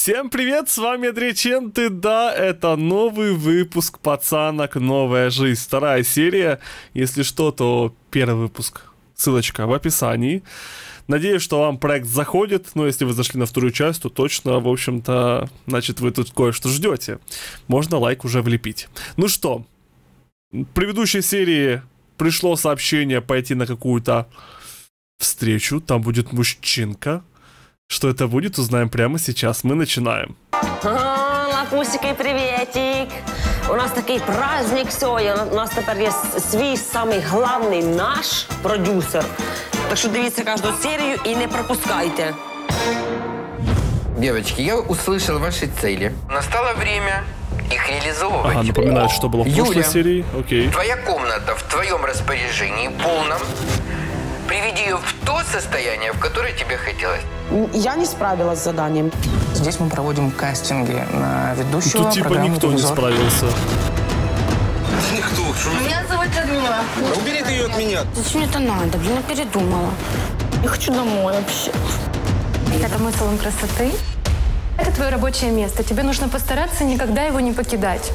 Всем привет, с вами Андрей Ченты, да, это новый выпуск «Пацанок. Новая жизнь», вторая серия, если что, то первый выпуск, ссылочка в описании. Надеюсь, что вам проект заходит, но если вы зашли на вторую часть, то точно, в общем-то, значит, вы тут кое-что ждете. Можно лайк уже влепить. Ну что, в предыдущей серии пришло сообщение пойти на какую-то встречу, там будет мужчинка. Что это будет, узнаем прямо сейчас. Мы начинаем. Лапусики, приветик! У нас такий праздник сьогодні. У нас тепер є свій самий главний наш продюсер. Так що дивіться кожну серію і не пропускайте. Девочки, я услышал ваши цели. Настало время их реализовывать. Ага, напоминаю, что было в прошлой серии. Окей. Твоя комната в твоем распоряжении полном. Приведи ее в то состояние, в которое тебе хотелось. Я не справилась с заданием. Здесь мы проводим кастинги на ведущего. Тут типа никто не справился. Никто. Меня зовут Людмила. Убери ты ее от меня. Зачем мне это надо? Блин, я передумала. Я хочу домой вообще. Это мой салон красоты. Это твое рабочее место. Тебе нужно постараться никогда его не покидать.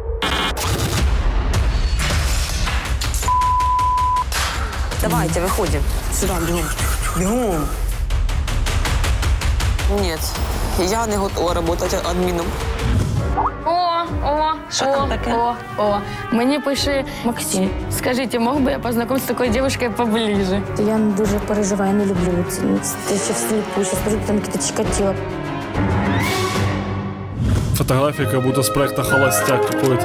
Давайте, выходим. Сюда, бегом. Бегом. Нет, я не готова работать админом. Что там таке? О. Мені пише Максим. Скажите, мог бы я познакомиться с такой девушкой поближе? Я дуже переживаю, не люблю. Ты еще вслепую. Сейчас пойду там какие-то Чикатило. Фотография как будто с проекта «Холостяк» какой-то.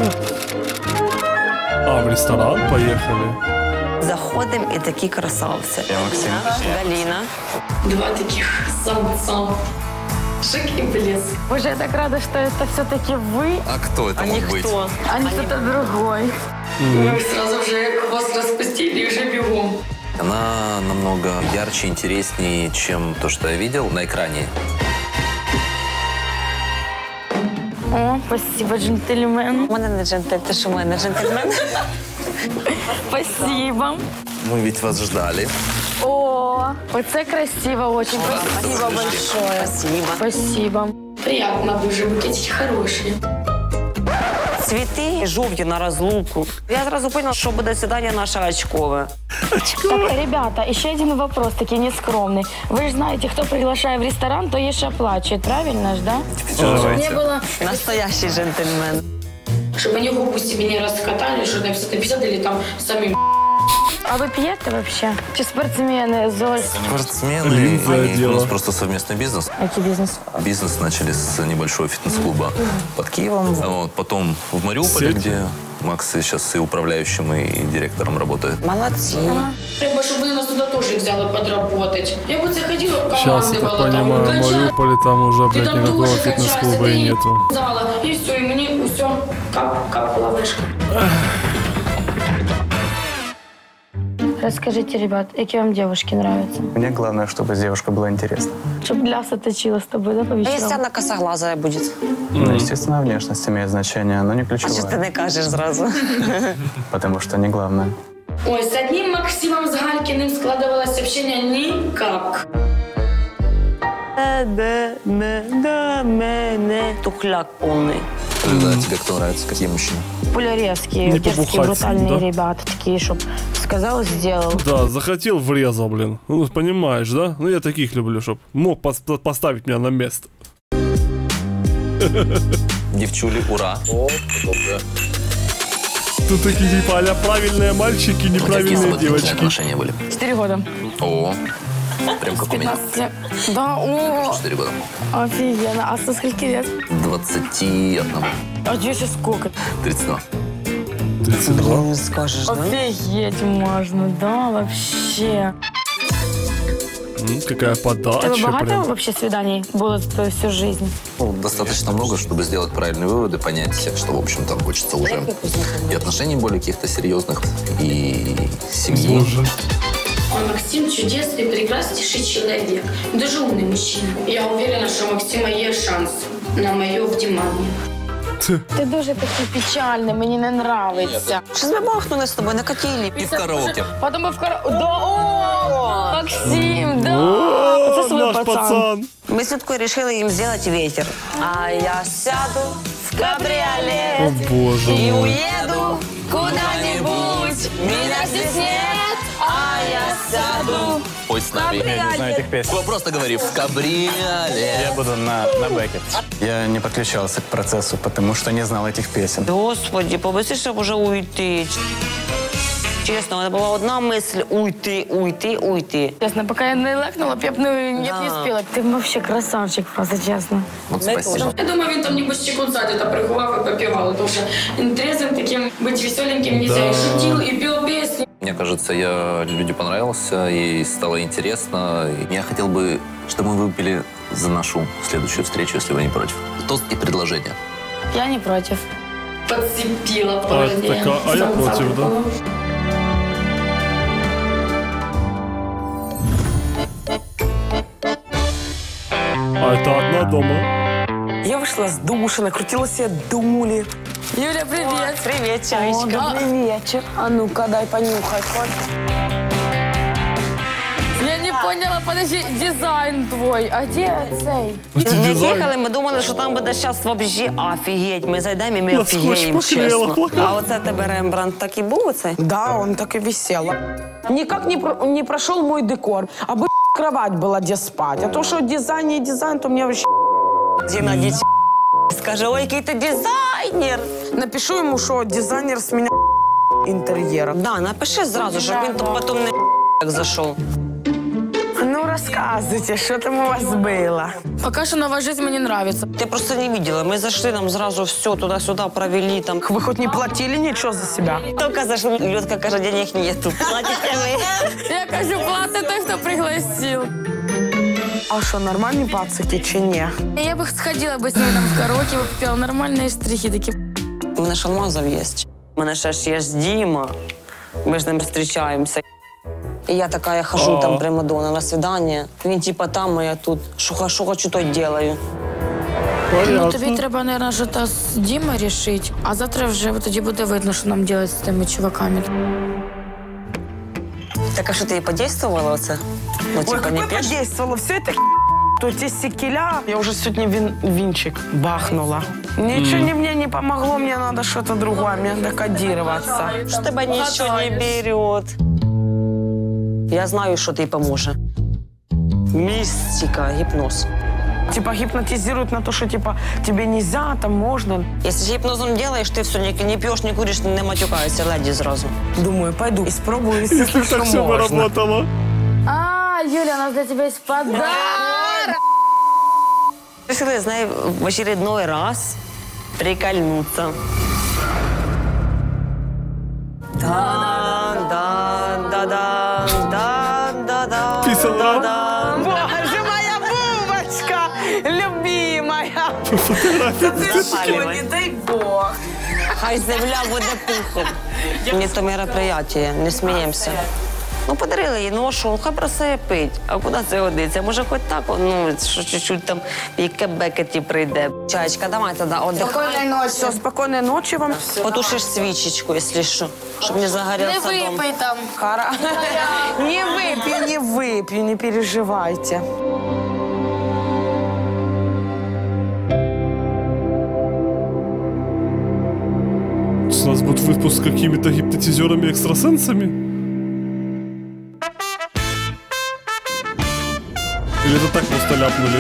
А, в ресторан поехали. Заходим и такие красавцы. Я Максим. Галина. Два таких самца. Шик и блеск. Боже, я так рада, что это все-таки вы, А кто это А мог быть? никто. а не кто-то другой. Мы сразу же вас распустили и уже бегом. Она намного ярче, интереснее, чем то, что я видел на экране. О, спасибо, джентльмен. У мене не джентльмен, ти що у мене джентльмен? Спасибо. Мы ведь вас ждали. О, оце красиво очень. Спасибо большое. Спасибо. Спасибо. Приятно дуже, букетики хорошие. Цвіти жовті на розлуку. Я зразу поняла, що буде свидання наше очкове. Так, ребята, еще один вопрос, такой нескромный. Вы же знаете, кто приглашает в ресторан, то ешь и оплачивает, правильно же, да? Давайте. Не было, Настоящий джентльмен. чтобы они губу себе не раскатали, что там 50 или там сами. А вы пьете вообще? Чи спортсмены, Золь? Спортсмены, Линза у дело. нас просто совместный бизнес. Какой бизнес? Бизнес начали с небольшого фитнес-клуба под Киевом. Вот, потом в Мариуполе, Сеть. где Макс сейчас и управляющим, и директором работает. Молодці. Треба, чтобы вы нас туда тоже взяли подработать. Я бы заходила, Сейчас, я так понимаю, в Мариуполе там уже, блядь, никакого фитнес-клуба и нету. Зала, и все, и мне все, как лавышка. Расскажите, ребят, какие вам девушки нравятся? Мне главное, чтобы с девушкой было интересно. Чтоб ляса точила с тобой, да, по А вечерам? якщо вона косоглазая буде? Ну, естественно, внешность имеет значение, но не А що ти ключевое. не кажеш зразу? Потому что не главное. Ой, с одним Максимом с Галькиным складывалось общение никак. Тухляк повний. Да, тебе кто нравится? Какие мужчины? Пуляревские, Не дерзкие, побухать, брутальные да? ребята, такие, чтоб сказал, сделал. Да, захотел, врезал, блин. Ну, понимаешь, да? Ну, я таких люблю, чтоб мог поставить меня на место. Девчули, ура. Тут такие, типа, а-ля правильные мальчики, Какие неправильные самые длительные девочки. отношения были? 4 года. О, прям как у меня. 15 лет. Да, о, 4 года. офигенно. А со скольки лет? 21. А тебе сейчас сколько? 32. 32. Не скажеш, да? Офигеть можно, да, вообще. Какая Тебе подача, богато прям. вообще свиданий было за твою всю жизнь? Ну, достаточно много, чтобы сделать правильные выводы, понять, что, в общем, там хочется уже и отношений более каких-то серьезных, и семьи. Максим чудесный, прекраснейший человек. Дуже умный мужчина. Я уверена, что у Максима есть шанс на мое внимание. Ти дуже такий печальний, мені не нравиться. Щось ми бахнули з тобою на котілі. И в караоке. Потім в караоке. Да, о, Максим, да. Це свій Наш пацан. Мы с Людкой решили им сделать ветер. А я сяду в О, кабриолет боже и мой. уеду куда-нибудь. Меня здесь нет, а я сяду. Пой с нами. Я не знаю этих песен. Просто говори в кабриолет. Я буду на бэке. Я не подключался к процессу, потому что не знал этих песен. Господи, побыстрее уже уйти. Честно, это была одна мысль — уйти. Честно, пока я не лекнула, б я б не спіла. Ты вообще красавчик, просто честно. Вот спасибо. Я думаю, він там нібудь секунд сзади приховав і попівав, тому що він трезвим таким, бути веселеньким нельзя. І шутил, і пів пісні. Мне кажется, я людям понравился, и стало интересно. И я хотел бы, чтобы мы выпили за нашу следующую встречу, если вы не против. Тост и предложение. Я не против. Подцепила положение. А я против, да? А это одна дома. Я вышла с душа, накрутила себе дули. Юля, привет. Привет, Чаечка. Добрый вечер. А ну-ка, дай понюхать. Я не поняла, подожди, дизайн твой. А где цей? Ми їхали, ми думали, що там буде зараз взагалі офігеть. Ми зайдемо і ми На скотч офігеємо, поклеїла чесно. плакат. А оце тебе Рембрандт так і був оцей? Да, он так и висел. Никак не прошел мой декор. А бы кровать была где спать. А то, что дизайн не дизайн, то мне вообще... Діна діть скаже, ой, який ти дизайнер. Напишу ему, что дизайнер с меня интерьера. Да, напиши зразу, щоб він там потім не як зайшов. Ну, рассказывайте, что там у вас было? Пока что новая жизнь мне нравится. Ти просто не видела. Ми зайшли, нам зразу все туди-сюди провели. Там. Вы хоть не платили ничего за себя? Тільки зайшли, Людка каже, денег нету. Платите ви. Я кажу, платить той, хто пригласил. А что, нормальные пацаки, чи не? Я бы сходила бы с ним там в караоке, попела нормальные штрихи такие. У мене шалмазов є. У мене ще ж є Діма. Ми ж з ним зустрічаємося. І я така, я хожу там примадонна на свидання. Він типа там, а я тут. Що хочу, то й делаю. Ну, тобі треба, мабуть, що з Дімою рішити, а завтра вже тоді буде видно, що нам робити з тими чуваками. Так, а що ти їй подействувала оце? Ну, Ой, типа, не какое п'єш? подействовало? Все это то эти секеля. Я уже сегодня винчик бахнула. Ничего мне не помогло, мне надо что-то другое, мне надо кодироваться. Що тебе нічого не берет. Я знаю, що тобі поможе. Містика, гіпноз. Типа гипнотизируют на то, что типа тебе нельзя, там можно. Якщо гіпнозом делаешь, ти все, не п'єш, не куриш, не матюкаєшся, леді зразу. Думаю, пойду и спробую, Если если так все бы работало. А, Юля, у нас для тебя есть подарок. Решили з нею в очередной раз прикольнуться. Да-да-да-да-да-да. Писала. Боже, моя бубочка, любимая. Запаливай. Не дай бог. Хай земля буде пухом. Мені то мероприятие, не сміємося. Ну, подарили їй ношу, хай бросає пить. А куди це годиться? Може, хоч так, ну, що чуть-чуть там яке бекеті прийде. Чаєчка, давай тоді отдихай. Все, спокойной ночи вам. Потушиш свічечку, якщо що, щоб не Не загорівся дом. випий там. Не выпью, не переживайте. У нас будет выпуск с какими-то гипнотизерами-экстрасенсами? Или это так просто ляпнули?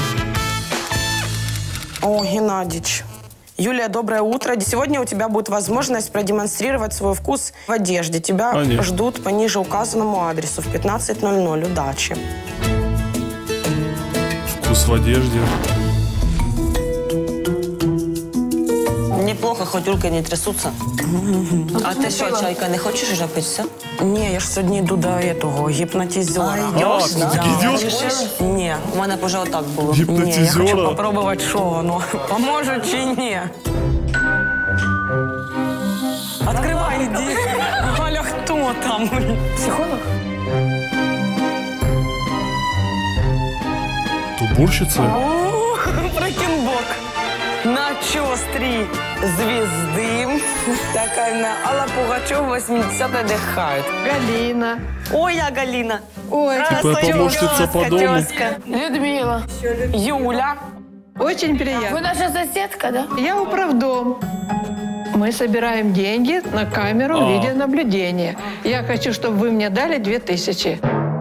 О, Геннадьевич. Юлия, доброе утро. Сегодня у тебя будет возможность продемонстрировать свой вкус в одежде. Тебя ждут по ниже указанному адресу в 15:00. Удачи. Вкус в одежде. Неплохо, хоть руки не трясутся. А ти що, Чайка, не хочеш вже пити все? Не, я ж сьогодні йду до этого гипнотизера. Йдеш? Идешь? Не, У мене б вже отак було. не, я хочу Гипнотизера. попробовать, что оно поможе чи не. Открывай, иди. Галя, кто там? Психолог? Уборщица? О, Фрекенбок. На чёс 3 звезды. Такая на Алла Пугачева 80-е отдыхает. Галина. Ой, я Галина. Ой, помощница по дому. Людмила. Юля. Очень приятно. Вы наша соседка, да? Я управдом. Мы собираем деньги на камеру видеонаблюдения. Я хочу, чтобы вы мне дали 2000.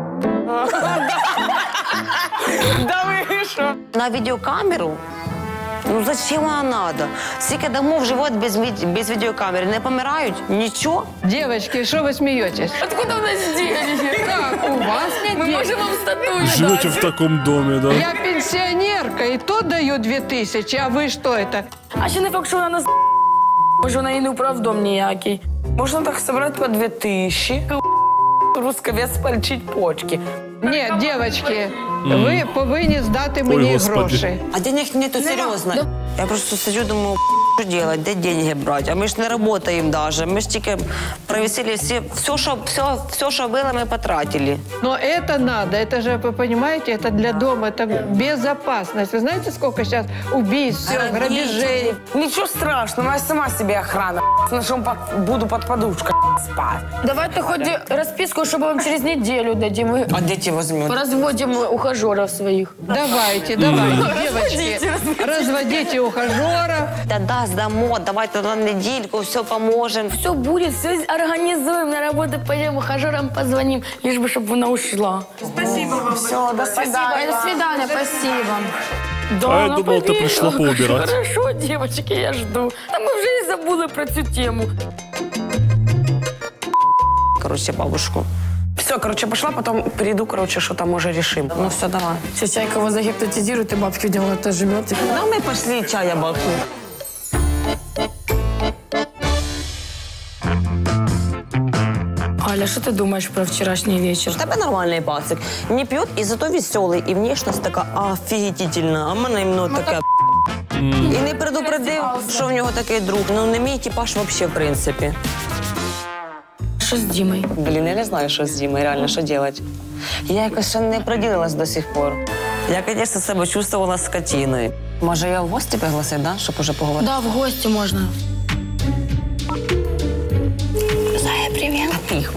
Да вы что? На видеокамеру? Ну зачем вона надо? Скільки домов живуть без видеокамеры? Не помирають? Ничего? Девочки, что вы смеетесь? Откуда у нас деньги? Как? У вас нет Мы денег? можем вам статую Живете в таком доме, да? Я пенсионерка, и то даю 2000, а вы что это? А ще не факт, що вона нас може вона і не управдом ніякий. Можно так собрать по 2000. Русковец пальчить почки. Нет, девочки, ви повинні здати мені Господи. гроші. А денег нету, серьезно. Я просто сижу, думаю, что делать, где деньги брать? А мы ж не работаем даже. Мы ж тільки провисели все, что было, мы потратили. Но это надо, это же, вы понимаете, это для дома, это безопасность. Вы знаете, сколько сейчас убийств, всё, грабежей? Ничего страшного, я сама себе охрана. На чем буду под подушкой спать. Давайте хоть расписку, чтобы вам через неделю дадим. А дети возьмут. Разводим ухажеров своих. Давайте, девочки, разводите ухажеров. Да, сдамо, давайте на недельку, все поможем. Все будет, все организуем, на работу пойдем, ухажерам позвоним, лишь бы, чтобы она ушла. Спасибо вам. Все, до свидания. До свидания, спасибо. Да, А я она думал, ты поверила. пришла поубирать. Хорошо, девочки, я жду. А мы уже и забыли про эту тему. Короче, бабушку. Все, короче, пошла, потом приду, короче, что там уже решим. Ну все, давай. Сейчас Чайка его загипнотизирует, и бабки делают, это живет. Да мы пошли чая бахнем. Аля, что ты думаешь про вчерашний вечер? У тебе нормальний пацик. Не пьет и зато веселий. І внешність така офігітельна. А в мене іменно таке. І не предупредив, що в нього такий друг. Ну не мій типаж взагалі, в принципі. Що з Дімою? Блін, я не знаю, що з Дімою, реально, що робити. Я якось ще не приділилась до сих пор. Я, звісно, себе чувствувала скотиною. Може, я в гості пригласив, да? Щоб уже поговорити? Да, в гости можно. Зая, привіт. А тихо.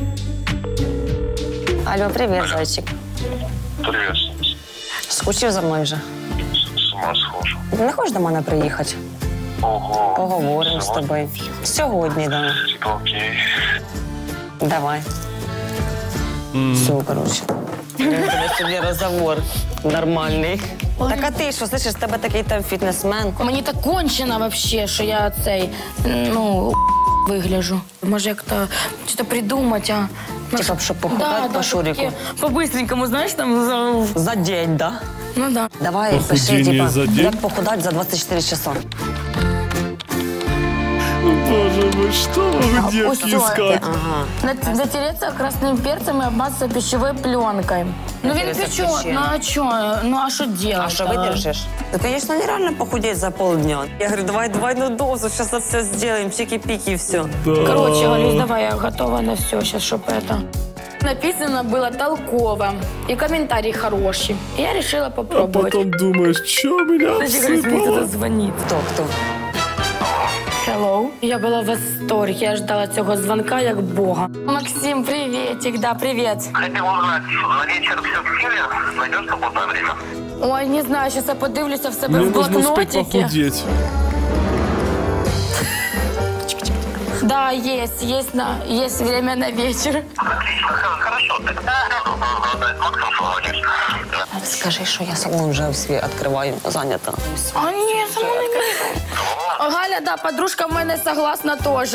Алло, привіт, зайчик. Привет. Скучив за мною вже? С ума схожу. Не хочеш до мене приїхати? Ого. Поговоримо з тобою. Сьогодні, да. Типа окей. Давай. Все, короче. У тебе сьогодні розговор нормальний. Так а ти що, слышиш, з тебе такий там фітнесмен? Мені так кончено вообще, що я цей, ну, вигляжу. Може, як-то щось придумати, а? Типа, щоб похудати по Шурику? По-быстренькому, знаєш, там За день, да? Ну да. Давай, пиши, Похудение типа, за день? як похудати за 24 часа. Боже мой, что вы, девки, искать? Ага. Затереться красним перцем і обмазатися пищевою пленкою. Ну він Затереться пече, печенье. ну а що? Ну а що делать? А що видержиш? Ну, конечно, нереально похудеть за полдня. Я говорю, давай ну дозу, сейчас это все сделаем, чики-пики и все. Короче, Галюсь, давай, я готова на все сейчас, чтобы это... Написано было толково, и комментарии хорошие. И я решила А попробовать. потом думаешь, что меня обсыпало? Звонит. Кто? Hello. Я была в восторге, я ждала цього звонка як Бога. Максим, приветик, да, привет. Хотел узнать, на вечер все в силе? Найдешь свободное время? Ой, не знаю, сейчас я подивлюся в себе Мне в нужно успеть блокнотике. похудеть. Да, есть время на вечер. Отлично, хорошо. Тогда Максим свободен. Скажи, що я салон вже свій відкриваю, зайнята. А ні, сама не Галя, да, подружка в мене согласна теж.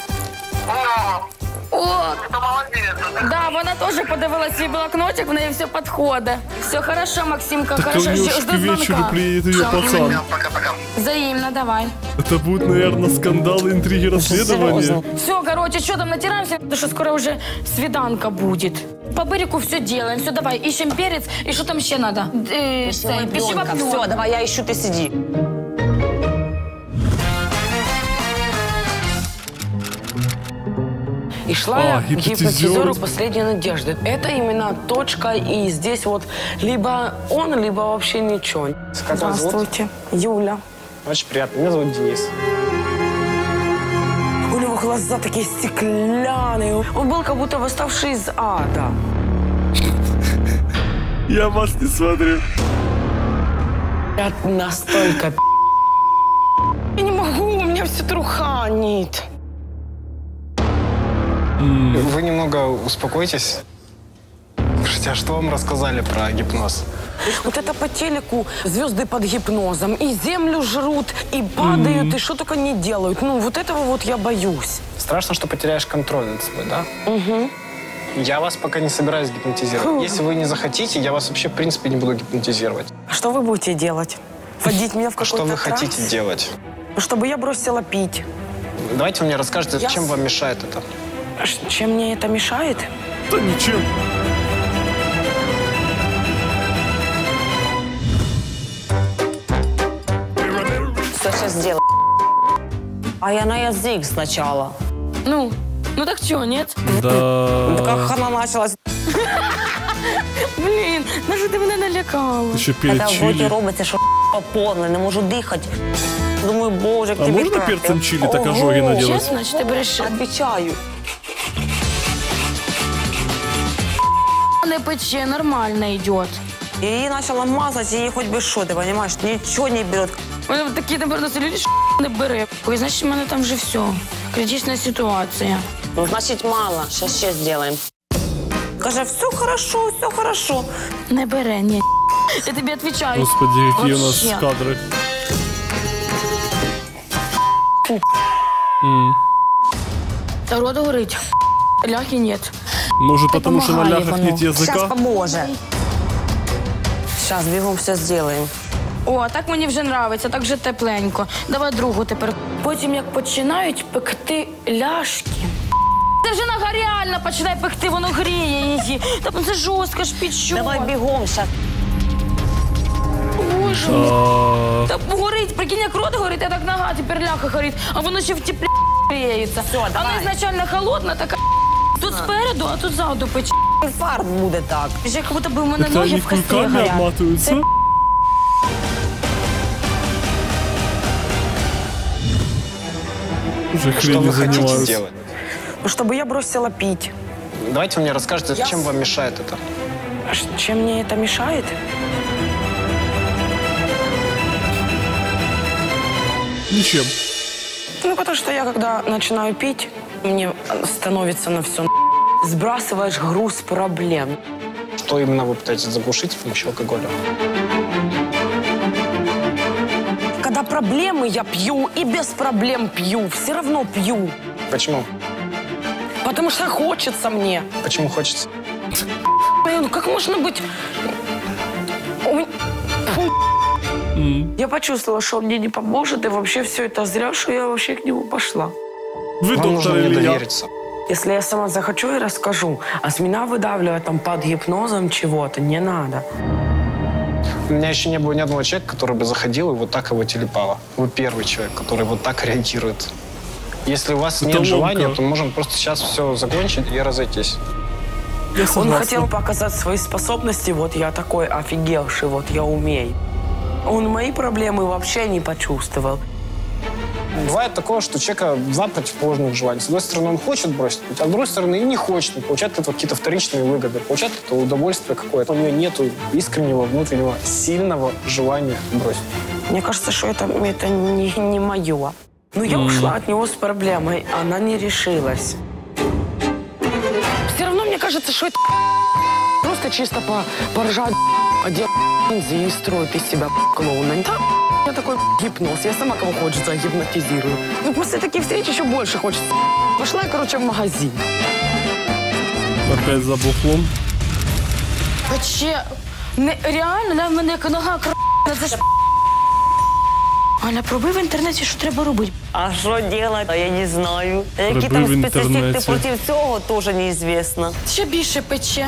О, Это молодец. да, вона теж подивилась свій блокнотик, в неї все підходить. Все хорошо, Максимка, Так хорошо, ко мне уж жду к вечеру звонка. приедет ее пацан. Пока-пока. Взаимно, давай. Это будет, наверное, скандалы, интриги, расследования. Серьезно? Все, короче, что там, натираемся? Потому что скоро уже свиданка будет. По бырику все делаем. Все, давай, ищем перец. И что там еще надо? Пищевая пленка. Все, давай, я ищу, ты сиди. И шла я к гипнотизеру. гипнотизеру «Последней надежды». Это именно точка, и здесь вот либо он, либо вообще ничего. Как вас зовут? Здравствуйте. Юля. Очень приятно. Меня зовут Денис. глаза такие стеклянные. Он был как будто восставший из ада. Я вас не смотрю. Я настолько я не могу, у меня все труханит. Вы немного успокойтесь. Слушайте, а что вам рассказали про гипноз? Вот это по телеку звезды под гипнозом. И землю жрут, и падают, и что только не делают. Ну, вот этого вот я боюсь. Страшно, что потеряешь контроль над собой, да? Угу. Я вас пока не собираюсь гипнотизировать. Если вы не захотите, я вас вообще, в принципе, не буду гипнотизировать. А что вы будете делать? Вводить меня в какой-то Что вы транс? хотите делать? Чтобы я бросила пить. Давайте вы мне расскажете, чем вам мешает это. Чем мне это мешает? Да ничем. Что сейчас сделать? А я на язык сначала. Ну так что, нет? Да. Как она началась? Блін, на що ти мене налякала? Ще Це в роті чилі. робиться, що повне, не можу дихати. Думаю, боже, як А тобі можна так? перцем чилі так ожоги наделать? Чесно, чи ти береш? Отвечаю. Не пече, нормально йде. И ей начала мазать, и ей хоть бы что, ты понимаешь, ничего не берет. У мене такі, напевно, люди не бере. Ой, значить, в мене там вже все. Критична ситуація. Ну, значит, мало, сейчас ще сделаем. Каже, все хорошо, все хорошо. Не бере, ні. Я тобі відповідаю. Господи, які у нас Вообще. кадри. Рот горить. Ляхи нет. Может, потому что на помагає ляхах воно. нет Сейчас языка? поможе. Сейчас бегом все сделаем. О, так мені вже нравиться, так вже тепленько. Давай другу тепер. Потім, як починають пекти ляшки. Це вже нога реально починає пекти, воно гріє її. Та це жорстко ж пічу. Давай бегом сейчас. Боже мій. Та горить, прикинь, як рот горить, а так нога тепер ляха горить, а воно ще в теплі гріється. Вона ізначально холодна, така тут спереду, а тут ззаду пече. Фарт буде так. Як будто б у мене Это ноги они в кості кульками горять. обматываются? Уже Что хрень вы хотите занимаются. сделать? Чтобы я бросила пить. Давайте вы мне расскажете, чем вам мешает это. Чем мне это мешает? Ничем. Ну, потому что я, когда начинаю пить, мне становится на все. Сбрасываешь груз проблем. Что именно вы пытаетесь заглушить с помощью алкоголя? Когда проблемы, я пью, и без проблем пью. Все равно пью. Почему? Потому что хочется мне. Почему хочется? Ну, как можно быть... Я почувствовала, что он мне не поможет, и вообще все это зря, что я вообще к нему пошла. Вы Вам нужно доктор мне или я? довериться. Если я сама захочу, я расскажу. А с меня выдавливать там под гипнозом чего-то не надо. У меня еще не было ни одного человека, который бы заходил и вот так его телепало. Вы первый человек, который вот так реагирует. Если у вас Это нет ломка. желания, то можем просто сейчас все закончить и разойтись. Я Он согласна. хотел показать свои способности. Вот я такой офигевший, вот я умею. Он мои проблемы вообще не почувствовал. Бывает такое, что у человека два противоположных желания. С одной стороны, он хочет бросить пить, а с другой стороны, и не хочет. Он получает от этого какие-то вторичные выгоды, получает от этого удовольствие какое-то. У него нет искреннего, внутреннего, сильного желания бросить. Мне кажется, что это не мое. Но я ушла от него с проблемой. Она не решилась. Все равно мне кажется, что это просто чисто поржать, одел и строит из себя клоуна. Да, я такой гипноз. Я сама кого хочет загипнотизирую. Ну, после таких встреч еще больше хочется. Пошла я, короче, в магазин. Опять за бухлом. Пече. Реально, в мене як нога це ж... Аля, пробуй в інтернеті, що треба робити. А що делать? Я не знаю. Які Пробуй в там спецефекти інтернеті. проти цього, теж неізвісно. Ще більше пече.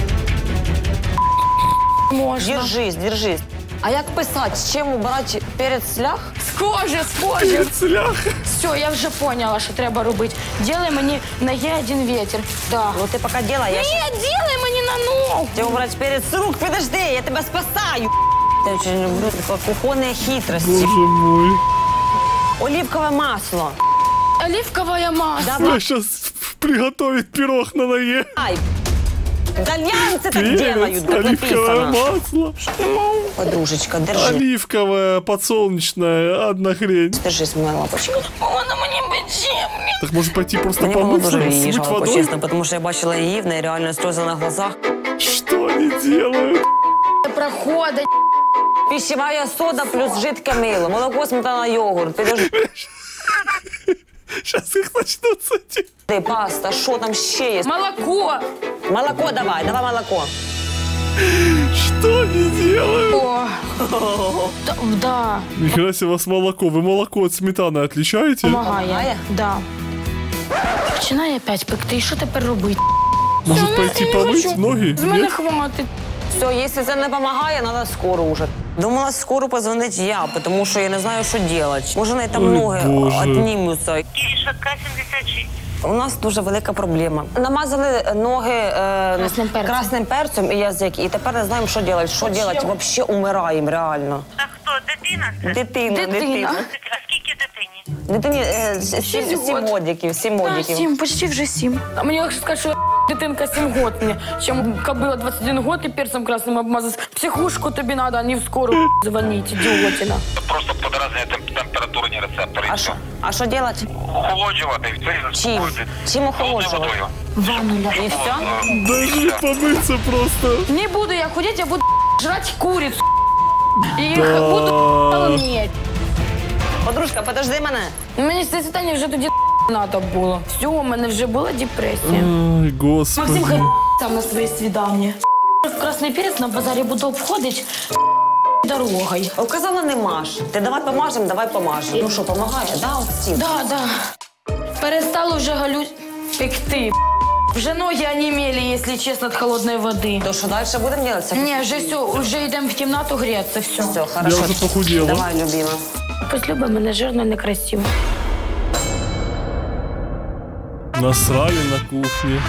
Можна. Держись, держись. А як писати? З чим убрати перець лях? Схоже. Все, я вже поняла, що треба робити. Ділай мені на Є1 ветер. Да. Ну ти поки делай, я Ні, ще... ділай мені на ногу. Тебе убрати перець з рук, підожди, я тебе спасаю. Я дуже люблю такі кухонні хитрості. Боже мой. Оливкове масло. оливковое масло. Давай сейчас приготовить пирог на ноге. Итальянцы так Перец, делают, так оливковое написано. масло. Подружечка, держи. Оливковое, подсолнечное, одна хрень. Держись, моя лапочка. Вона мені пече. Так может пойти просто Мені було помыться, дуже її смыть жалко, водой? чесно, тому що я бачила її, в неї реально сльози на глазах. Что они делают? Проходить. Пищевая сода плюс жидке мило. Молоко, сметана, йогурт. Підожди, Сейчас их начнутся. паста, що там ще є? Молоко. Молоко давай, давай молоко. Что они делают? О. Да. Нихера себе у вас молоко. Вы молоко от сметаны отличаете? Помагає. Да. Починає опять пекти. І що тепер робити? Может пойти помыть ноги? З мене Нет? хватить. Все, якщо це не допомагає, треба скору вже. Думала, скору позвонити я, тому що я не знаю, що робити. Може, на там Ой, ноги Боже. віднімуться. Киришевка 76. У нас дуже велика проблема. Намазали ноги красним перцем і язик, і тепер не знаємо, що робити. Що робити? Взагалі умираємо, реально. А хто? Дитина це? Дитина. А скільки дитині? Дитині 7 годиків, 7 Да, годиків. 7, почти вже 7. А мені легше сказати, що дитинка 7 год мені, чим кобила 21 год і перцем красним обмазати. В психушку тобі треба, а не в скору дзвонити, ідіотина. Просто подразнює температурні рецептори. А що робити? Охолоджувати. Чим? Чим охолоджувати? Ванну. І все? Даже помыться просто. Не буду я худеть, я буду жрать курицу. І буду полнеть. Подружка, подожди мене. Мені з світання вже тоді треба було. Все, у мене вже була депресія. Ой, господи. Максим хай сам на своє свідання. В красний перець на базарі буду обходити дорогою. Казала, не маж. Ти давай помажемо, давай помажемо. Ну що, помагає? Да, от стіл. Да. Перестало вже галють пекти. Вже ноги онімели, якщо чесно, від холодної води. То що далі будемо робити? Ні, вже все, вже йдемо в кімнату грітися, все. Все, хорошо. Я вже похудела. Давай, любима. Пусть любить мене жирно і некрасиво. Насрали на кухне.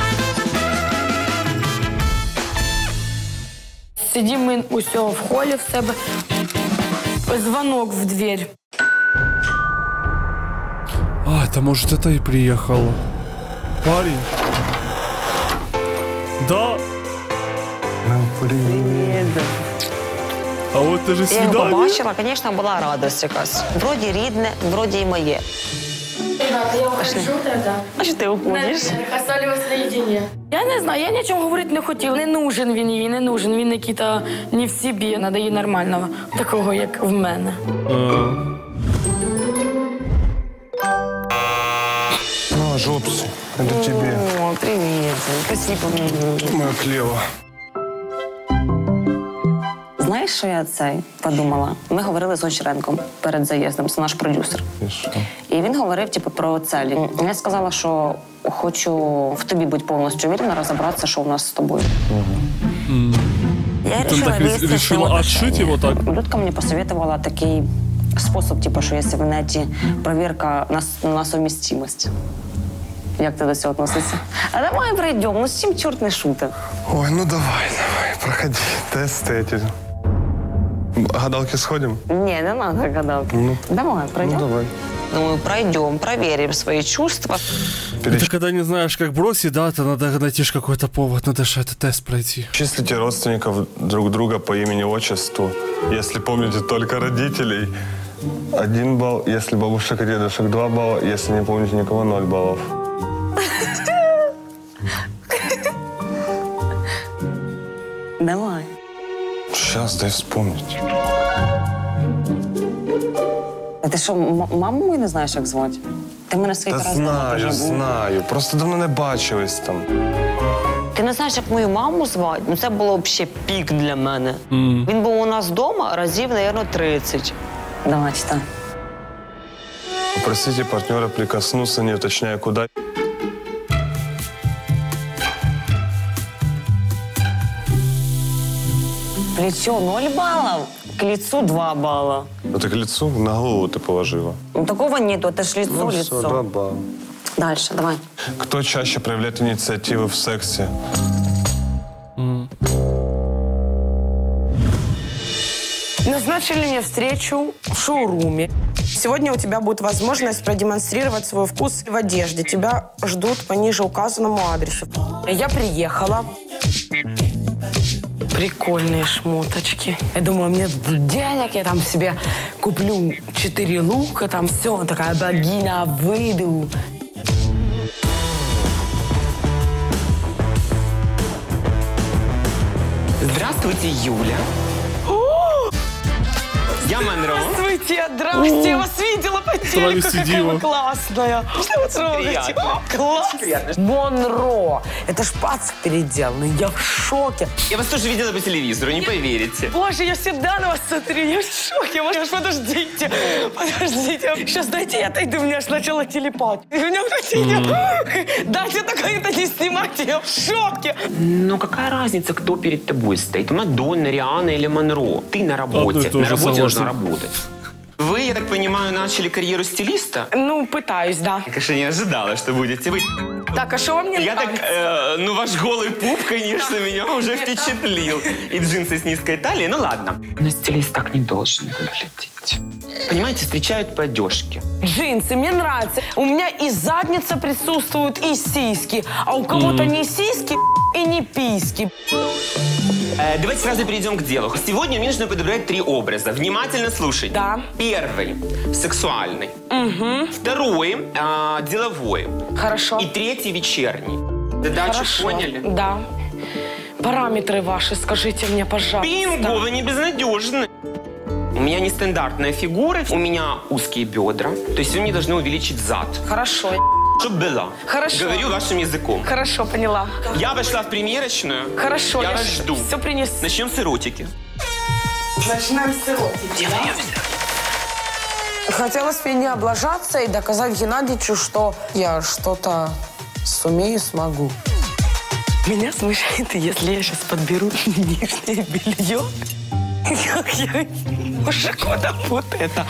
Сидимо ми усе в холі в себе. Звонок в дверь. А, это может это и приехало. Парень. Да. Привіт. А вот ты же Я його свидание. побачила, звісно, була радість якась. Вроді рідне, вроді і моє. Ребята, я ухожу тогда. А що ти уходиш? Остались наедине. Я не знаю, я нічого говорити не хотіла. Не нужен він їй, не нужен. Він який-то не в собі. Надо їй нормального, такого, як в мене. Ну, жопси, это тебе. О, привіт. Спасибо. Моя клева. Знаєш, що я подумала? Ми говорили з Гончаренком перед заїздом, це наш продюсер. І він говорив про цілі. Я сказала, що хочу в тобі бути повністю уверена, розібратися, що у нас з тобою. Я решила отшить его так? Людка мені посоветувала такий спосіб, типу, що є в неті перевірка на совмістимость. Як ти до цього відносишся? А давай пройдемо, ну з чим чорт не шутить? Ой, ну давай, проходи тесты эти. Гадалки сходим? Не надо гадалки. Ну, давай, пройдем. Ну, давай. Думаю, пройдем, проверим свои чувства. Это когда не знаешь, как бросить, да, то надо найти ж какой-то повод, надо же этот тест пройти. Числите родственников друг друга по имени-отчеству. Если помните только родителей, 1 балл. Если бабушек и дедушек, 2 балла. Если не помните никого, 0 баллов. Давай. Сейчас, дай вспомнить. А ти що, маму мою не знаєш, як звати? Ти мене скільки Та разів знаю, знаю. Просто давно не бачились там. Ти не знаєш, як мою маму звати? Ну це було взагалі пік для мене. Він був у нас вдома разів, мабуть, 30. Давай, читай. Попросите партнера прикоснуться, не уточняя куда. Плечо 0 баллов, к лицу 2 балла. Это к лицу? На голову ты положила. Ну такого нету, это ж лицо, Ну, лицо. все, 2 балла. Дальше, давай. Кто чаще проявляет инициативы в сексе? Назначили мне встречу в шоуруме. Сегодня у тебя будет возможность продемонстрировать свой вкус в одежде. Тебя ждут по ниже указанному адресу. Я приехала. Прикольные шмоточки. Я думаю, мне денег, я там себе куплю 4 лука, там все, такая богиня, выйду. Здравствуйте, Юля. Я Монро. Здравствуйте, здравствуйте, я вас видела по телеку, какая вы классная. Что вы трогаете? Класс. Монро. Это ж пац переделанный, я в шоке. Я вас тоже видела по телевизору, не поверите. Боже, я всегда на вас смотрю, я в шоке. Подождите. Сейчас дайте я отойду, меня аж начало телепать. Меня дайте такое-то не снимайте, я в шоке. Ну какая разница, кто перед тобой стоит? Мадонна, Риhanna или Монро? Ты на работе. На работе нужно работать. Вы, я так понимаю, начали карьеру стилиста? Ну, пытаюсь, да. Я, конечно, не ожидала, что будете вы. Так, а что вам не нравится? Ну, ваш голый пуп, конечно, меня уже впечатлил. И джинсы с низкой талией, ну ладно. Но стилист так не должен выглядеть. Понимаете, встречают по одежке. Джинсы мне нравятся. У меня и задница присутствует, и сиськи. А у кого-то не сиськи и не письки. Давайте сразу перейдем к делу. Сегодня мне нужно подобрать 3 образа. Внимательно слушайте. Да. Первый – сексуальный. Угу. Второй – деловой. Хорошо. И третий – вечерний. Задачу поняли? Да. Параметры ваши скажите мне, пожалуйста. Бинго, вы не безнадежны. У меня нестандартная фигура, у меня узкие бедра. То есть вы мне должны увеличить зад. Хорошо. Чтоб была. Хорошо. Говорю вашим языком. Хорошо, поняла. Я вошла в примерочную. Хорошо, я вас жду. Все принесу. Начнем с эротики. Начинаем с эротики. Хотелось мне не облажаться и доказать Геннадьевичу, что я что-то сумею, смогу. Меня смущает, если я сейчас подберу нижнее белье. Как я мужику вот это.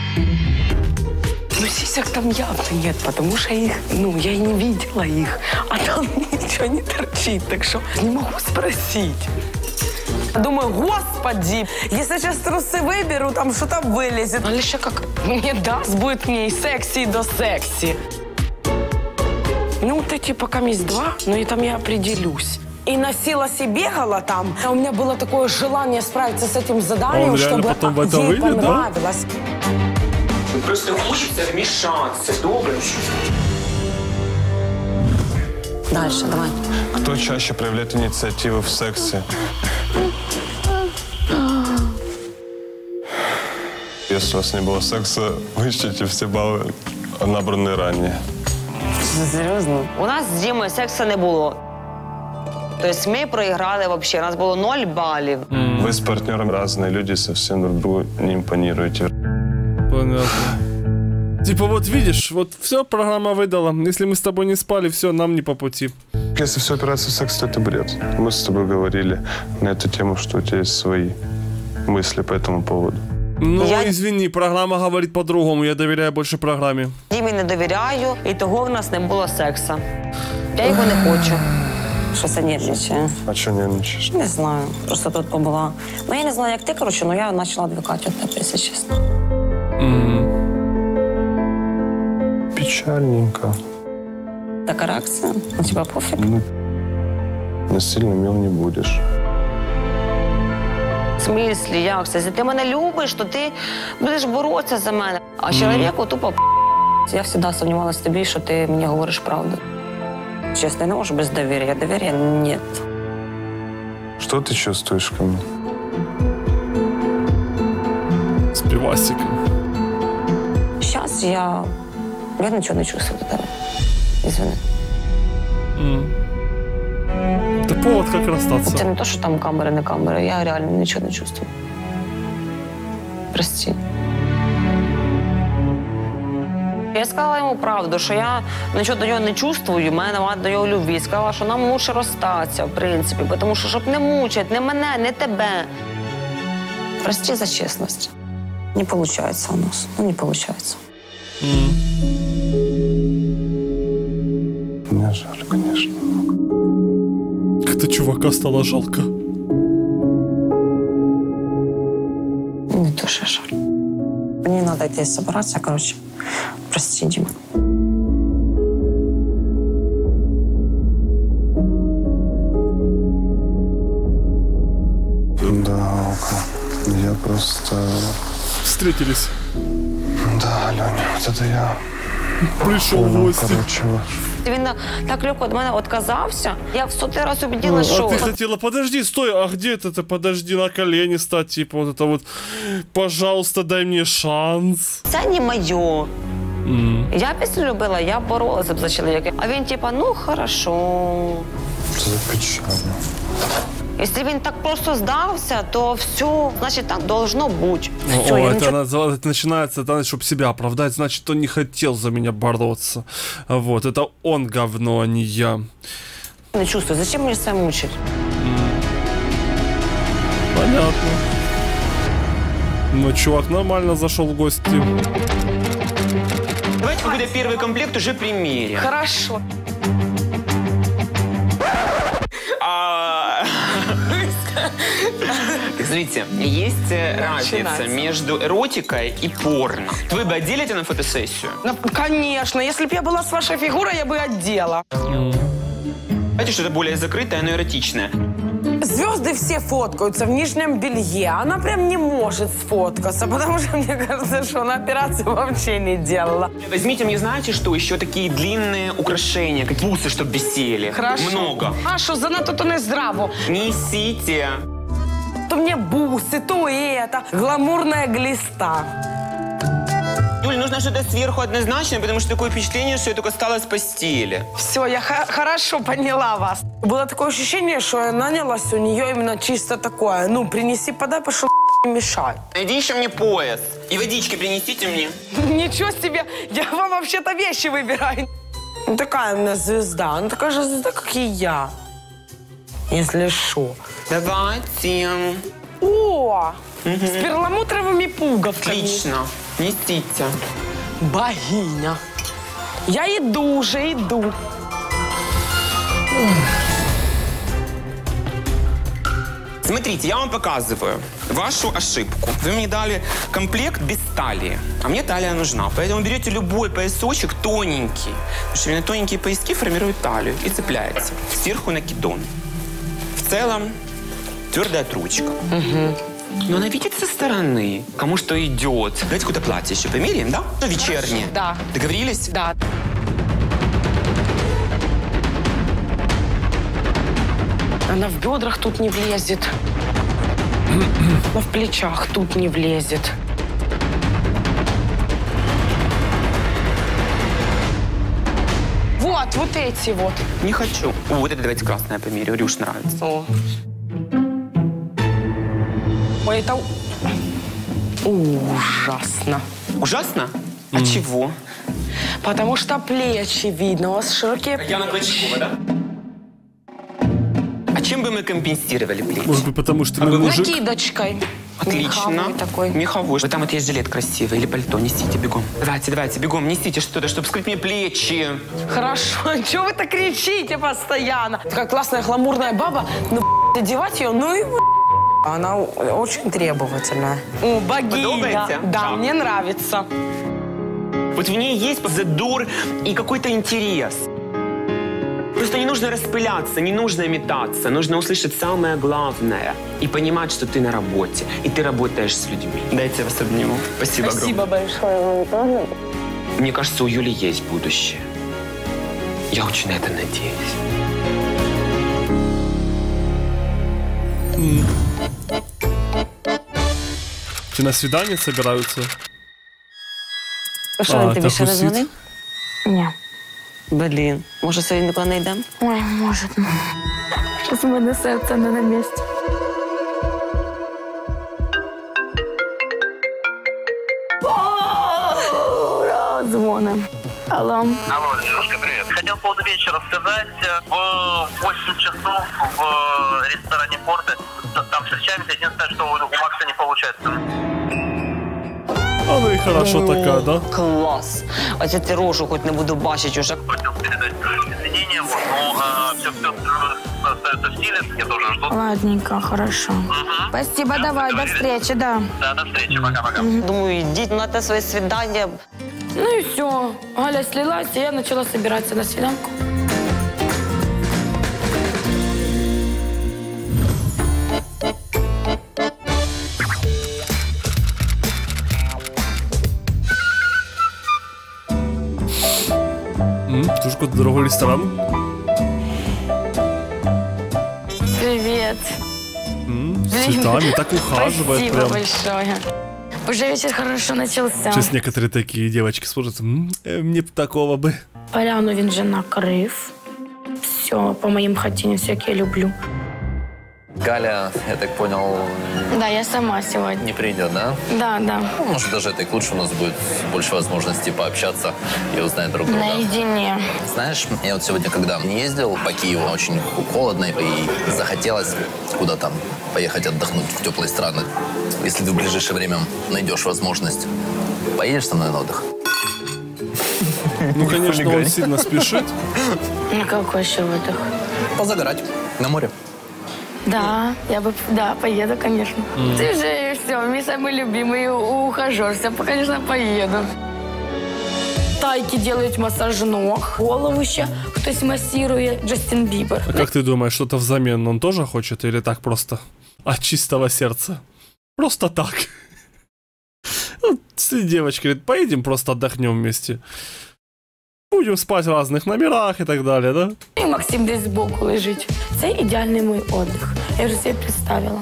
Ну, сисек там явно нет, потому что их, я и не видела их. А там ничего не торчит, так что не могу спросить. Думаю, господи, если сейчас трусы выберу, там что-то вылезет. А лишь как мне даст, будет мне и секси, и до секси. Ну, вот эти пока есть 2, но и там я определюсь. И носилась и бегала там. А у меня было такое желание справиться с этим заданием, чтобы ей понравилось. Просто хочется вмешаться, добро. Дальше, давай. Кто чаще проявляет инициативу в сексе? Если у вас не было секса, вычтите все баллы, набранные ранее. Серйозно? У нас з Дімою сексу не було. Тобто ми проіграли взагалі, у нас було 0 балів. Вы с партнером разные люди, совсем друг другу не импонируете. Понятно. Типа вот видишь, вот все, программа выдала. Если мы с тобой не спали, все, нам не по пути. Если все опирается в секс, то это бред. Мы с тобой говорили на эту тему, что у тебя есть свои мысли по этому поводу. Ну, извини, программа говорит по-другому. Я доверяю больше программе. Дімі не довіряю, і того в нас не було сексу. Я його не хочу. Щось я нервничаю. А что нервничаешь? Не знаю, просто тут побула. Ну, я не знаю, як ти, коротше, але я почала відвикати від тебе, якщо чесно. Печальненько. Така реакція? У тебе пофіг? Ну, насильно мил не будешь. В смислі, як це? Якщо ти мене любиш, то ти будеш боротися за мене. А чоловіку тупо я завжди сумнівалася в тобі, що ти мені говориш правду. Честно, я не можу без доверия. Доверия нет. Что ты чувствуешь ко мне? С пивасиком. Сейчас я ничего не чувствую до тебе. Извини. Это повод как расстаться. Это не то, что там камеры, не камеры. Я реально ничего не чувствую. Прости. Я сказала йому правду, що я нічого до нього не чувствую, в мене немає до нього любві. Сказала, що нам лучше розстатися, в принципі, тому що, щоб не мучать, не мене, не тебе. Прости за чесність. Не виходить у нас. Ну, не виходить. Мне жаль, конечно. Как-то чувака стало жалко. Не то, що жаль. Мне надо идти собраться, короче. Простите. Да, я просто... Встретились. Да, Леня, вот это я... Пришел в гости. Він так легко від мене відказався. Я в 100-й раз убедила, що... А ты хотела, подожди, стой, а где это, подожди, на колени стать, типа вот это вот, пожалуйста, дай мне шанс. Це не моє. Я пісню любила, я боролася б за чоловіка. А він типа, ну, хорошо. Це печально. Якщо він так просто здався, то все, значить, так должно бути. Все, это начинается, чтобы себя оправдать, значит, он не хотел за меня бороться. Вот, это он говно, а не я. Не чувствую, зачем мне себя мучить? Понятно. Ну, чувак нормально зашел в гости. Давайте какой-то первый комплект уже примерим. Хорошо. Смотрите, есть разница между эротикой и порно. Вы бы одели это на фотосессию? Ну, конечно. Если бы я была с вашей фигурой, я бы одела. Знаете, что это более закрытое, но эротичное. Звезды все фоткаются в нижнем белье. Она прям не может сфоткаться, потому что мне кажется, что она операцию вообще не делала. Возьмите мне, знаете, что еще такие длинные украшения, как бусы, чтобы висели. Хорошо. Много. А что, занадто то не здраво. Несите. То мне бусы, то это. Гламурная глиста. Юль, нужно что-то сверху однозначное, потому что такое впечатление, что я только встала с постели. Все, я хорошо поняла вас. Было такое ощущение, что я нанялась у нее именно чисто такое. Ну, принеси, подай, пошел, не мешай. Найди еще мне пояс. И водички принесите мне. Ничего себе, я вам вообще-то вещи выбираю. Ну, такая у меня звезда. Она такая же звезда, как и я. Если что. Давайте. О! С перламутровыми пуговками. Отлично. Несите. Богиня. Я иду уже, иду. Смотрите, я вам показываю вашу ошибку. Вы мне дали комплект без талии, а мне талия нужна. Поэтому берете любой поясочек тоненький. Потому что именно тоненькие пояски формируют талию и цепляется. Сверху накидон. В целом твердая трубочка. Но она видит со стороны, кому что идет. Давайте какое-то платье еще померяем, да? Ну, вечернее. Да. Договорились? Да. Она в бедрах тут не влезет. Но в плечах тут не влезет. Вот эти вот. Не хочу. Вот это давайте красное померяю. Рюш нравится. О. Ой, это ужасно. Ужасно? А чего? Потому что плечи видно. У вас широкие... Яна Клочкова, да? А чем бы мы компенсировали плечи? Может быть, потому что мы мужик? Накидочкой. Отлично. Меховой такой. Меховой. Вот там вот есть жилет красивый или пальто. Несите бегом. Давайте, бегом. Несите что-то, чтобы скрыть мне плечи. Хорошо. Чего вы так кричите постоянно? Такая классная гламурная баба. Ну, одевать ее, ну и... Она очень требовательная. О, богиня. Подобаете? Да, мне нравится. Вот в ней есть задор и какой-то интерес. Просто не нужно распыляться, не нужно метаться. Нужно услышать самое главное и понимать, что ты на работе. И ты работаешь с людьми. Дайте я вас обниму. Спасибо огромное. Спасибо большое. Мне кажется, у Юли есть будущее. Я очень на это надеюсь. Чи на свидание собираются? Що він тобі ще не дзвонив? Ні. Блін, може сьогодні нікуди не йдемо? Ой, може. Щось у мене серце не на місці. Дзвоним. Алло. Алло, девушка, привет. Хотел по поводу вечера сказать. В 8 часов в ресторане «Порты». Там встречаемся. Единственное, что у Макса не получается. А ну и хорошо такая, да? Клас. Оце ти рожу хоч не буду бачити уже. Хотел передать извинения, вот, но все остается в силе, я тоже жду. Ладненько, хорошо. Спасибо, давай, до встречи, да. Да, до встречи, пока-пока. Думаю, йдіть на те своє свідання. Ну и все. Галя слилась, и я начала собираться на свиданку. Тоже какой-то дорогой ресторан. Привет. С цветами, так ухаживает Спасибо прям. большое. Уже вечер хорошо начался. Сейчас некоторые такие девочки смотрят, мне б такого бы. Поляну він вже накрив. Все, по моим хотениям, все, как я люблю. Галя, я так понял, Да, я сама сегодня. не придет, да? Да, да. Ну, может, даже это и к лучшему, у нас будет больше возможностей пообщаться и узнать друг друга. Наедине. Знаешь, я вот сегодня, когда не ездил по Киеву, очень холодно, и захотелось куда-то поехать отдохнуть в теплые страны. Если ты в ближайшее время найдешь возможность, поедешь со мной на отдых? Ну, конечно, он сильно спешит. Ну, какой еще отдых? Позагорать на море. Да, я бы, да, поеду, конечно. Ты же все, мой самый любимый ухажер. Я, конечно, поеду. Тайки делают массаж ног, голову еще кто-то массирует, Джастин Бибер. А как ты думаешь, что-то взамен он тоже хочет или так просто от чистого сердца? Просто так. Вот девочка говорит, поедем просто отдохнем вместе. Будем спать в разных номерах и так далее, да? І Максим десь збоку лежить. Це ідеальний мій отдых. Я вже себе представила.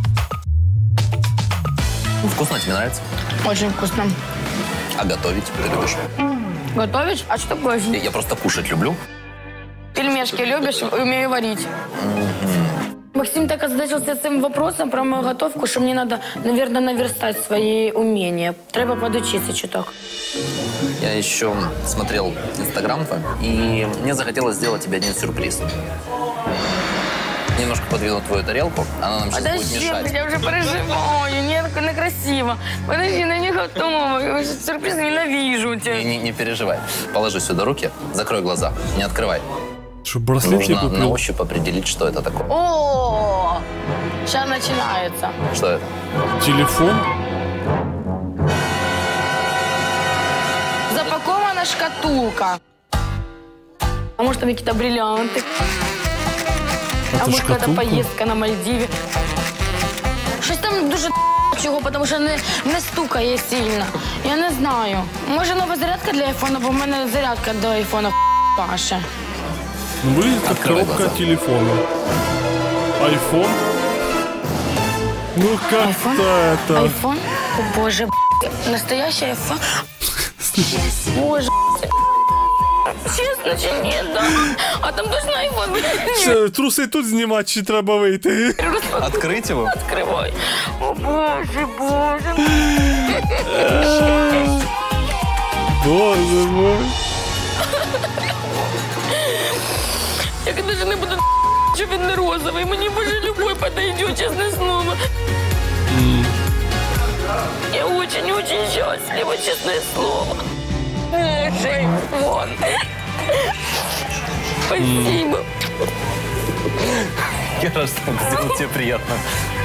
Вкусно, тебе нравится? Очень вкусно. А готовить ты любишь? Готовишь? А что такое? Я просто кушать люблю. Пельмешки любишь? Умею варить. Максим так озадачился этим вопросом про мою готовку, что мне надо, наверное, наверстать свои умения. Треба подучиться чуток. Я еще смотрел Инстаграм твой, и мне захотелось сделать тебе один сюрприз. Немножко подвину твою тарелку, она нам сейчас будет Подожди, мешать. я уже переживаю, некрасиво. Подожди, на не готова. Сюрприз ненавижу тебя. Не переживай. Положи сюда руки, закрой глаза, не открывай. Что, браслет тебе Нужно купил? на ощупь определить, что это такое. О, сейчас начинается. Что это? Телефон? Запакована шкатулка. А может, там какие-то бриллианты? Это А может, какая-то шкатулка? поездка на Мальдиві? Щось там дуже чого, тому що не стукає сильно. Я не знаю. Може, нова зарядка для айфона, бо в мене зарядка до айфона паше. Ну, выглядит как коробка от телефона. Айфон? Ну как-то это... Айфон? О, боже, настоящий айфон? Боже, чесно чи ні, да? А там точно айфон? Все, труси тут знімати, чи треба вийти? Открыть его? Открывай. О, боже, боже. Боже мой. Я даже не буду, що він не розовий. Мені, боже, любой подойдет, честное слово. Я очень-очень счастлива, честное слово. Вот. Спасибо. Я рад, что сделал тебе приятно.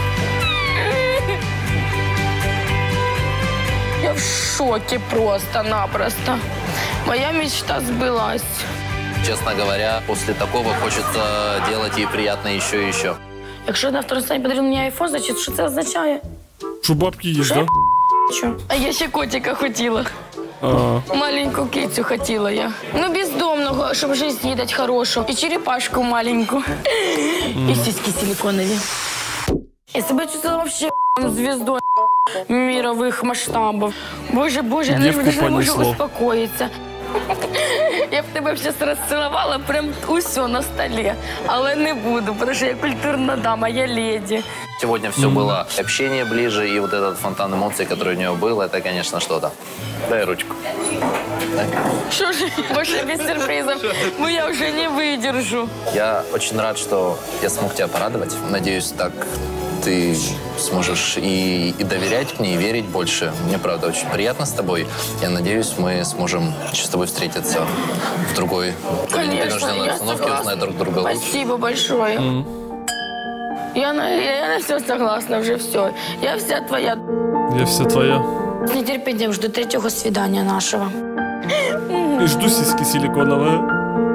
Я в шоке просто-напросто. Моя мечта сбылась. Честно говоря, после такого хочется делать ей приятно еще и еще. Якщо на второй стані подарив мені айфон, значить, що це означає? Що бабки є, да? Що? А я ще котика хотіла. Маленьку кицю хотіла я. Ну, бездомного, щоб жизнь їдать хорошу. І черепашку маленьку. І сіськи силиконові. Я себе чувствовала вообще звездой мировых масштабов. Боже, боже, я Девку даже не можу понесло. успокоїтися. Я б тебе зараз розцілувала прям усьо на столі. Але не буду, тому що я культурна дама, я леді. Сегодня все было общение ближе, и вот этот фонтан эмоций, который у нее был, это, конечно, что-то. Дай ручку. Так. Що ж, боже, без сюрпризов, бо я вже не видержу. Я очень рад, что я смог тебя порадовать. Надеюсь, так ты сможешь и доверять мне, и верить больше. Мне, правда, очень приятно с тобой. Я надеюсь, мы сможем с тобой встретиться в другой непринужденной обстановке, узнать друг друга лучше. Спасибо большое. Я на все согласна, уже все. Я вся твоя. Я вся твоя. С нетерпением жду 3-го свидания нашего. И жду сиськи силиконовые.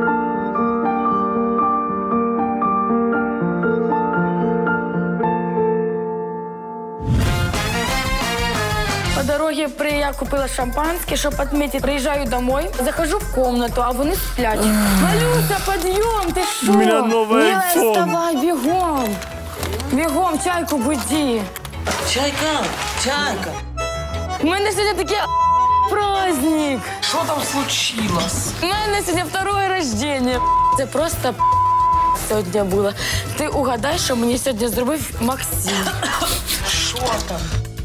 По дороге я купила шампанское, чтобы отметить. Приезжаю домой, захожу в комнату, а вони сплять. Валюся, подъем, ты что? У меня новый Милая, iPhone. вставай, бегом. Бегом, чайку буди. Чайка. У мене сьогодні такий праздник. Що там случилось? У мене сьогодні 2-е рождення. Це просто сьогодні було. Ти угадай, що мені сьогодні зробив Максим. Що там?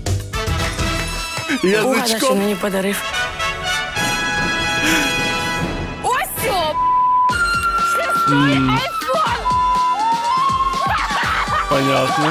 Угадай, що мені подарив. Ось все! Шестой айфон! Понятно.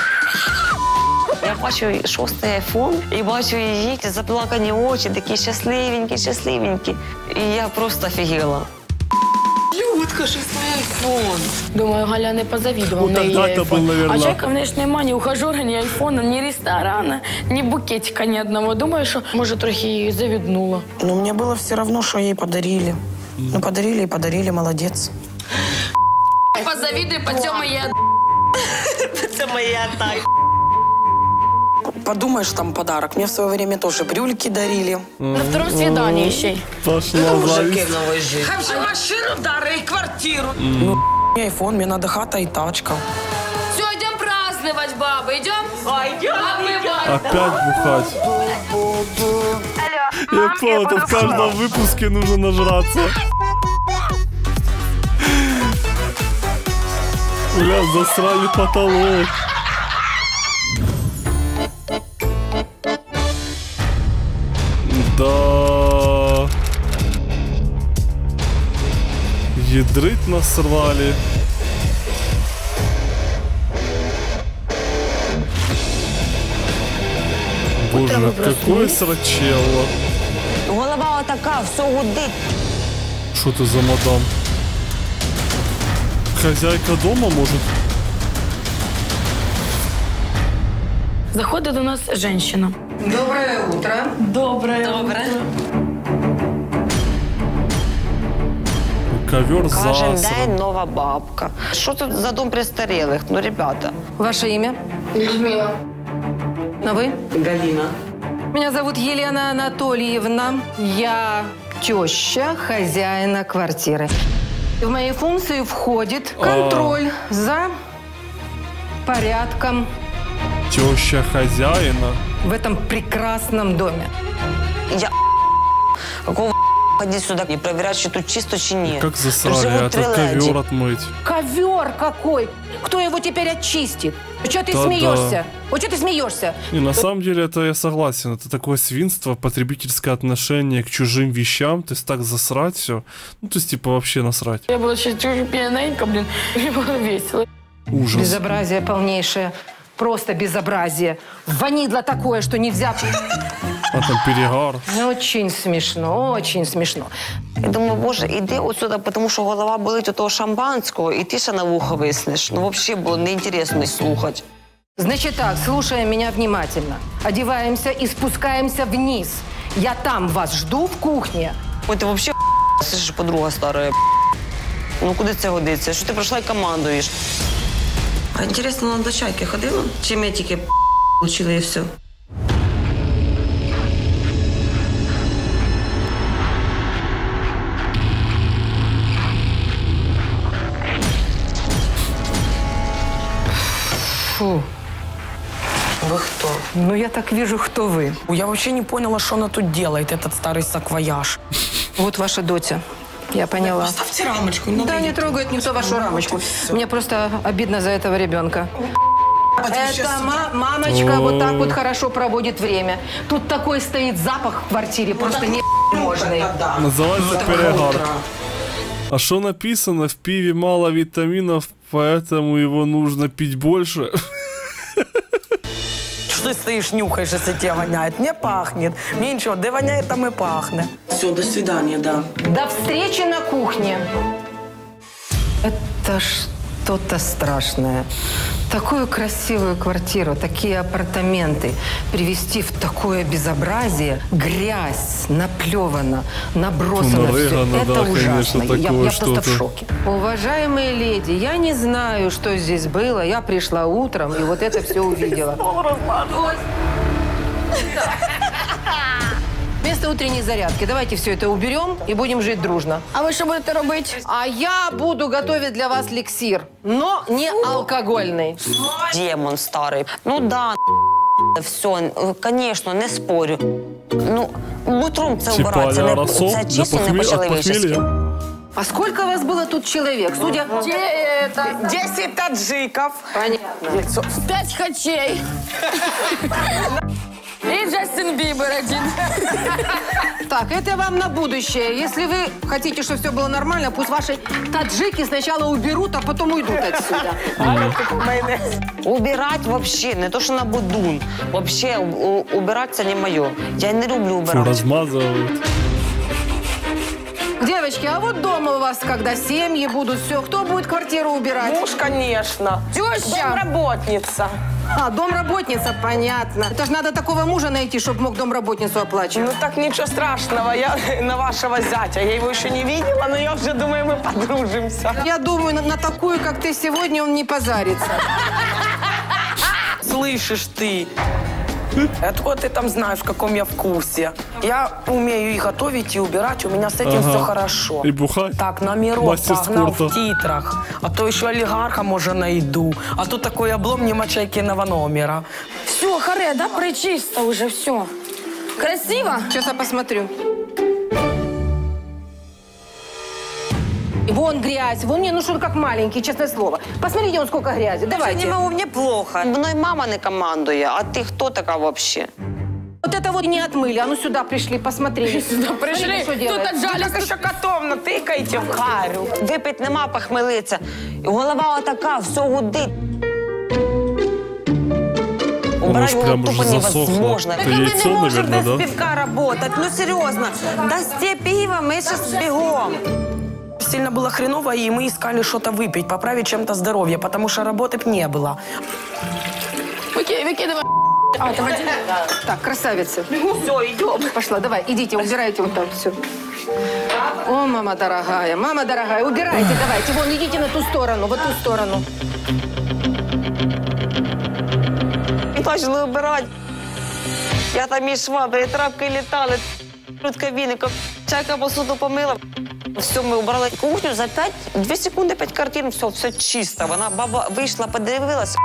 Я бачу 6-й айфон і бачу її заплакані очі, такі щасливенькі. І я просто офігела. Людка, 6-й айфон. Думаю, Галя не позавидувала. Ну, тогда это был, наверное... А чайка в неї ж нема ні ухажера, ні айфона, ні ресторана, ні букетика ні одного. Думаю, що, може, трохи її завіднула. Ну, мне было все равно, что ей подарили. Ну, подарили и подарили, молодец. Позавидуй, потім моя... Это моя тай. Подумаешь, там подарок. Мне в свое время тоже брюльки дарили. На 2-м свидании еще. Пошла зависть. Хай же машину дари, квартиру. Ну, айфон, мне надо хата и тачка. Все, идем праздновать, бабы, идем? Идем. Опять бухать. Я понял, это в каждом выпуске нужно нажраться. Бля, засрали потолок. Да. Ядрыть нас сорвали. Боже, какое срачело. Голова отака, все гудить. Что ты за мадам? Хозяйка дома, может? Заходит у нас женщина. Доброе утро. Доброе. Ковер Кожен засран. день нова бабка. Що тут за дом престарелых? Ну, ребята. Ваше имя? Людмила. А вы? Галина. Меня зовут Елена Анатольевна. Я теща хозяина квартиры. В мои функции входит контроль за порядком Теща хозяина. в этом прекрасном доме. Я какого ходи сюда и проверять, чи тут чисто, чи ні. Как засрали, Живуть три этот леді. ковер отмыть. Ковер какой! Кто его теперь очистит? Чего ты Да-да. смеешься? Вот что ты смеешься? И на самом деле это я согласен. Это такое свинство, потребительское отношение к чужим вещам. То есть так засрать все. Ну, то есть типа вообще насрать. Я была сейчас чуть пьяненька, блин. Мне было весело. Ужас. Безобразие полнейшее. Просто безобразие. Ванидло такое, что нельзя... А там перегар. Очень смешно, очень смешно. Я думаю, боже, іди отсюда, тому що голова болить от того шампанського, і ти ще на вухо виснеш. Ну, взагалі було неінтересно слухати. Значит так, слушаем меня внимательно. Одеваемся и спускаемся вниз. Я там вас жду в кухне. Ой, ти взагалі це ж подруга стара. Ну, куди це годиться? Що ти прийшла і командуєш? А інтересно, вона до чайки ходила? Чи ми тільки получили і все? Фу. Вы кто? Ну, я так вижу, кто вы. Я вообще не поняла, что она тут делает, этот старый саквояж. Вот ваша доча. Я поняла. Поставьте рамочку. Не Да, надо не ей трогает никто вашу Вот и рамочку. всё. Мне просто обидно за этого ребенка. Это сейчас- мамочка вот так вот хорошо проводит время. Тут такой стоит запах в квартире, просто невозможный. Называется перегар. А что написано? В пиве мало витаминов, поэтому его нужно пить больше. ты стоишь, нюхаешь, если тебе воняет? Мне пахнет. Мне ничего, да воняет, там и пахнет. Все, до свидания, да. До встречи на кухне. Это что-то страшное. Такую красивую квартиру, такие апартаменты привести в такое безобразие, грязь, наплевана, набросана все. Это да, ужасно. Конечно, Я просто в шоке. Уважаемые леди, я не знаю, что здесь было. Я пришла утром и вот это все увидела. Вместо утренней зарядки давайте все это уберем и будем жить дружно. А ви що будете робити? А я буду готовить для вас эликсир, но не алкогольный. Демон старый. Ну да, все, конечно, не спорю. Ну, утром це Типа убирати, аэросол це для чисто не по-человечески. похмелья. А сколько вас было тут человек? Судя... 10 таджиков. Понятно. 5 хачей. И Джастин Бибер один. Так, это вам на будущее. Если вы хотите, чтобы все было нормально, пусть ваши таджики сначала уберут, а потом уйдут отсюда. Убирать вообще, не то, что на будун. Вообще, убирать це не моє. Я не люблю Фу, убирать. размазывают. Девочки, а вот дома у вас, когда семьи будут, все, кто будет квартиру убирать? Муж, конечно. Теща. Домработница. А, домработница, понятно. Это же надо такого мужа найти, чтобы мог домработницу оплачивать. Ну так ничего страшного, я на вашего зятя. Я его еще не видела, но я уже думаю, мы подружимся. Я думаю, на такую, как ты сегодня, он не позарится. Слышишь ты? Откуда ты там знаешь, в каком я вкусе? Я умею и готовить, и убирать, у меня с этим все хорошо. И бухать. Так, номерок Мастер погнал спорта. в титрах. А то еще олигарха, может, найду. А тут такой облом нема чайкиного номера. Все, харе, да, причисто уже, все. Красиво? Сейчас я посмотрю. Вон грязь, вон не, ну что он как маленький, честное слово. Посмотрите, вон сколько грязи, давайте. Не могу, мне плохо. Мною мама не командує, а ти хто така вообще? Вот это вот не отмыли, а ну сюда пришли, посмотрели. Сюда пришли, Что тут делается? отжали, еще котовно, тыкайте в харю. Випить нема, похмелиться. Голова отака, все гудить. Убрать ж прям его уже тупо засохло. невозможно. Это Так ми яйцо, не можемо наверное, без да? пивка работать. Ну серйозно. Дасте пиво, ми зараз бігом. Сильно было хреново, и мы искали что-то выпить, поправить чем-то здоровье, потому что работы б не было. Выкидывай. А, давайте. Так, красавица. Все, идем. Пошла, давай, идите, убирайте вот так все. О, мама дорогая, убирайте, давайте. Вон, идите на ту сторону, вот ту сторону. І почали убирати. Я там і швабри, і трапки літали, рудка віником, чайка посуду помила. Все, ми убрали кухню за 2 секунди, 5 картин, все чисто. Вона, баба, вийшла, подивилась.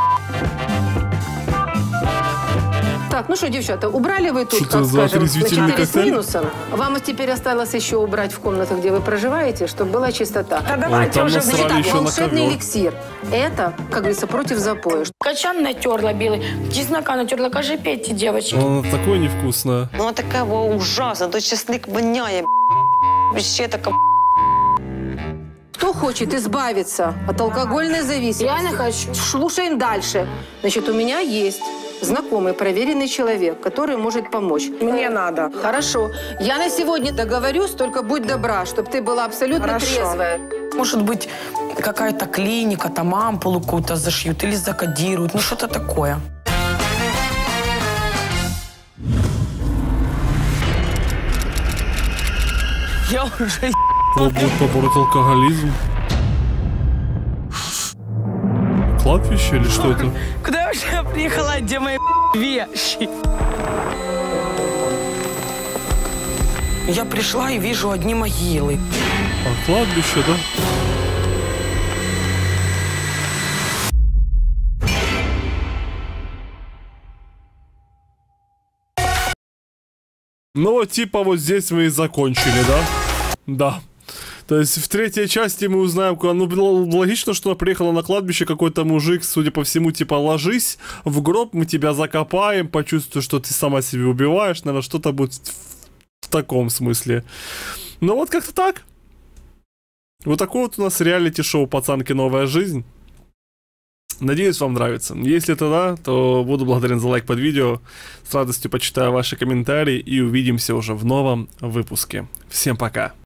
Так, ну что, девчата, убрали вы тут, Что как это за скажем, на отрезвительный 4 с коктейль? минусом. Вам теперь осталось еще убрать в комнатах, где вы проживаете, чтобы была чистота. Да давайте там уже насрали Итак, еще на волшебный ковер. эликсир. Это, как говорится, против запоя. Качан натерла белый, чеснока натерла. Кажи, пейте, девочки. Оно такое невкусное. Вона така ужасна, то чесник воняє, ще така. Кто хочет избавиться от алкогольной зависимости? Я не хочу. Слушаем дальше. Значит, у меня есть знакомый, проверенный человек, который может помочь. Мне надо. Хорошо. Я на сегодня договорюсь, только будь добра, чтобы ты была абсолютно Хорошо. трезвая. Может быть, какая-то клиника, там ампулу какую-то зашьют или закодируют, ну что-то такое. Я уже Пробуют побороть алкоголизм. Кладбище или что это? Куда я уже приехала, где мои вещи? Я пришла и вижу одни могилы. А, кладбище, да? Ну, типа вот здесь мы и закончили, да? Да. То есть в третьей части мы узнаем, ну, логично, что она приехала на кладбище, какой-то мужик, судя по всему, типа, ложись в гроб, мы тебя закопаем, почувствуй, что ты сама себя убиваешь, наверное, что-то будет в таком смысле. Ну, вот как-то так. Вот такое вот у нас реалити-шоу «Пацанки. Новая жизнь». Надеюсь, вам нравится. Если это да, то буду благодарен за лайк под видео. С радостью почитаю ваши комментарии и увидимся уже в новом выпуске. Всем пока!